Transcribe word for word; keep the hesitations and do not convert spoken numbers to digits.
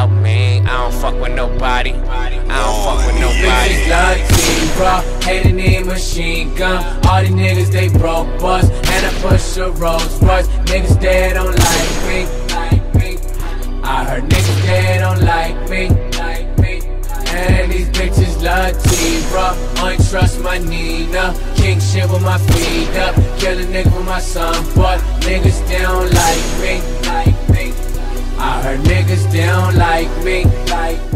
about me. I don't fuck with nobody. I don't fuck with nobody. Bitches love T-Raw, hating the machine gun. All these niggas, they broke bust, and I push a Rolls Royce. Niggas, they don't like me. I heard niggas, they don't like me. And these bitches love T-Raw, only trust my Nina. King shit with my feet up, kill a nigga with my son, but niggas, they don't like me. I heard niggas, they don't like me.